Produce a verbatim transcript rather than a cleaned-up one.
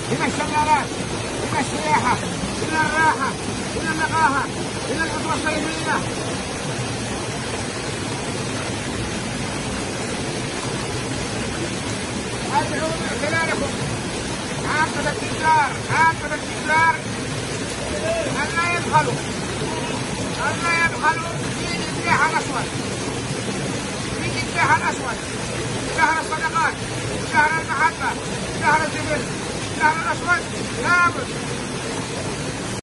إلى الشلالات، إلى السياحة، إلى الراحة، إلى النقاهة، إلى العطوة الصيفية. أدعو من خلالكم عامة التجار عامة التجار أن لا يبخلوا أن لا يبخلوا في الإتجاه الأسود، في الإتجاه الأسود، شهر الصدقات، شهر المحبة، شهر الزبل، شهر الأسود لابد